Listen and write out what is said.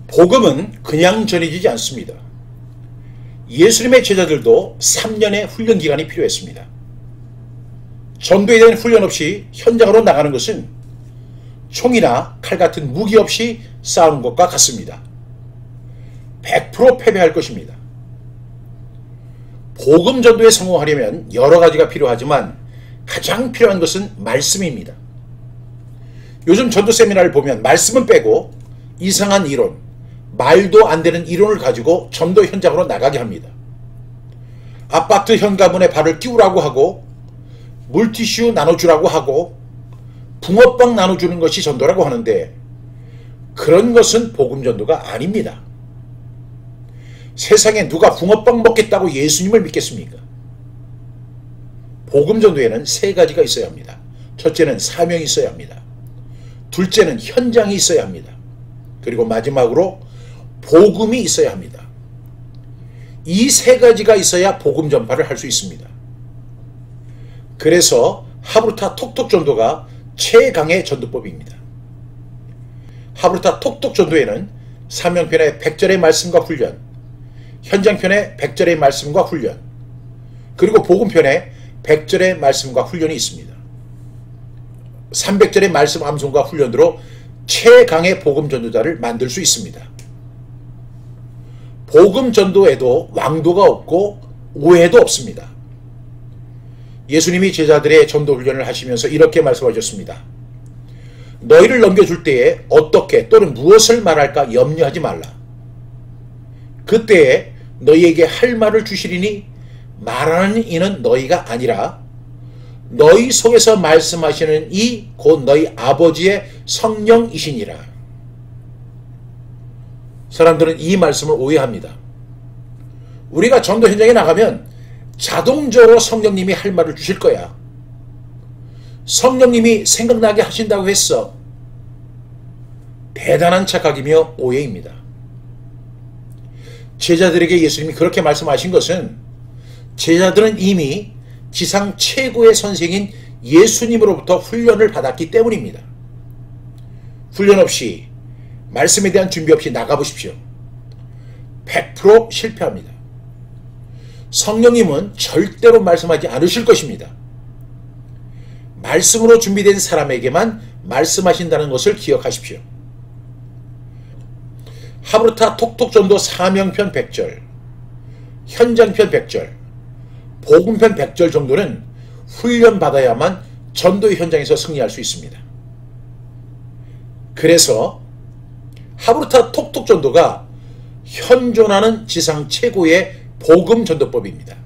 복음은 그냥 전해지지 않습니다. 예수님의 제자들도 3년의 훈련 기간이 필요했습니다. 전도에 대한 훈련 없이 현장으로 나가는 것은 총이나 칼 같은 무기 없이 싸우는 것과 같습니다. 100% 패배할 것입니다. 복음 전도에 성공하려면 여러 가지가 필요하지만 가장 필요한 것은 말씀입니다. 요즘 전도 세미나를 보면 말씀은 빼고 이상한 이론, 말도 안 되는 이론을 가지고 전도 현장으로 나가게 합니다. 아파트 현관문에 발을 띄우라고 하고 물티슈 나눠주라고 하고 붕어빵 나눠주는 것이 전도라고 하는데 그런 것은 복음 전도가 아닙니다. 세상에 누가 붕어빵 먹겠다고 예수님을 믿겠습니까? 복음 전도에는 세 가지가 있어야 합니다. 첫째는 사명이 있어야 합니다. 둘째는 현장이 있어야 합니다. 그리고 마지막으로 복음이 있어야 합니다. 이 세 가지가 있어야 복음 전파를 할 수 있습니다. 그래서 하브루타 톡톡 전도가 최강의 전도법입니다. 하브루타 톡톡 전도에는 사명편의 100절의 말씀과 훈련, 현장편의 100절의 말씀과 훈련, 그리고 복음편의 100절의 말씀과 훈련이 있습니다. 300절의 말씀 암송과 훈련으로 최강의 복음 전도자를 만들 수 있습니다. 복음 전도에도 왕도가 없고 오해도 없습니다. 예수님이 제자들의 전도 훈련을 하시면서 이렇게 말씀하셨습니다. 너희를 넘겨줄 때에 어떻게 또는 무엇을 말할까 염려하지 말라. 그때에 너희에게 할 말을 주시리니 말하는 이는 너희가 아니라 너희 속에서 말씀하시는 이 곧 너희 아버지의 성령이시니라. 사람들은 이 말씀을 오해합니다. 우리가 전도 현장에 나가면 자동적으로 성령님이 할 말을 주실 거야. 성령님이 생각나게 하신다고 했어. 대단한 착각이며 오해입니다. 제자들에게 예수님이 그렇게 말씀하신 것은 제자들은 이미 지상 최고의 선생인 예수님으로부터 훈련을 받았기 때문입니다. 훈련 없이 말씀에 대한 준비 없이 나가보십시오. 100% 실패합니다. 성령님은 절대로 말씀하지 않으실 것입니다. 말씀으로 준비된 사람에게만 말씀하신다는 것을 기억하십시오. 하브루타 톡톡 전도 사명편 100절, 현장편 100절, 복음편 100절 정도는 훈련받아야만 전도 현장에서 승리할 수 있습니다. 그래서 하브루타 톡톡 전도가 현존하는 지상 최고의 복음 전도법입니다.